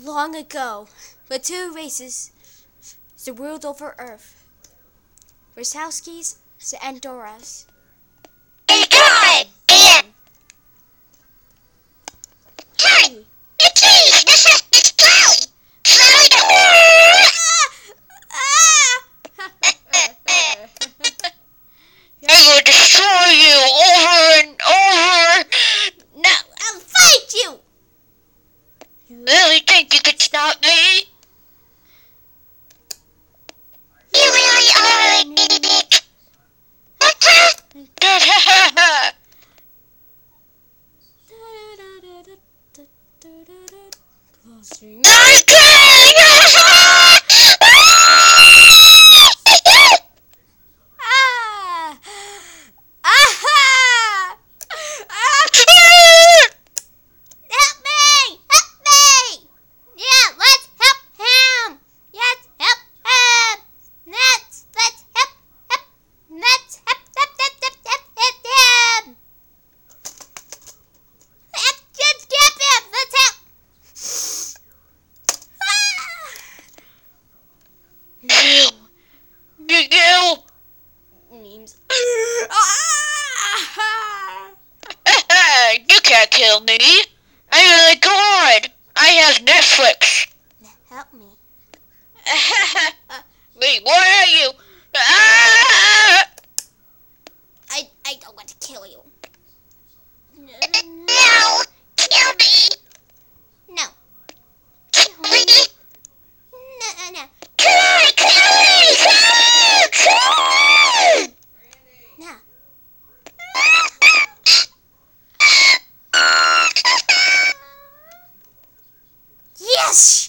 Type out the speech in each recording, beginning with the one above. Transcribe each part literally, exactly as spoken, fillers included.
long ago, with two races, the world over Earth. Wazowskis and Doras. Hey, God! Damn! Hey! It's me! This is it's Chloe! Chloe the I will destroy you over and over! No, I'll fight you! You really think you could stop me? You really are a bitty bitch! Closing. I'm kidding! Ah! Aha! Ah! Help me! Help me! Yeah, let's help him! Yes, help him! Let's let's help help let's help help help help help help him! Let's just get him! Let's help! Ah! Miguel! Memes. Ah! You can't kill me! I'm a god! I have Netflix! Help me. Wait, where are you? Ah! I I don't want to kill you. No! Kill me! No. Kill me! No, no, no. Kill me! Kill me! Kill me! No. Yes!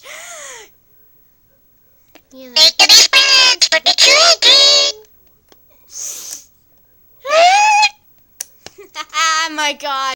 You Make them experience for the children! Oh my god.